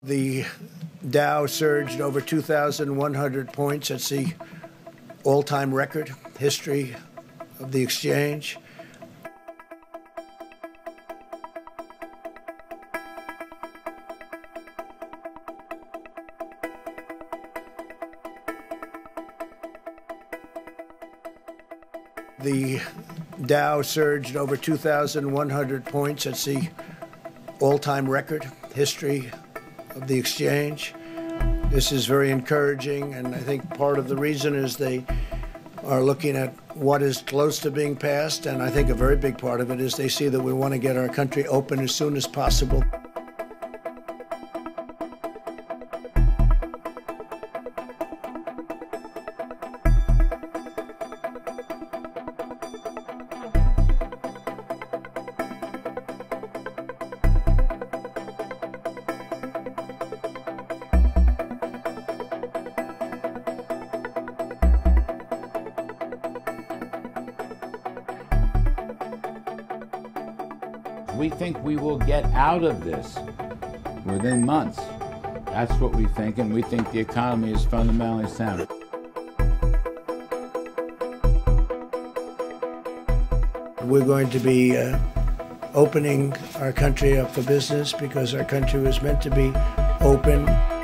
The Dow surged over 2,100 points. That's the all-time record history of the exchange. The Dow surged over 2,100 points. That's the all-time record history of the exchange. This is very encouraging, and I think part of the reason is they are looking at what is close to being passed, and I think a very big part of it is they see that we want to get our country open as soon as possible. We think we will get out of this within months. That's what we think, and we think the economy is fundamentally sound. We're going to be opening our country up for business because our country was meant to be open.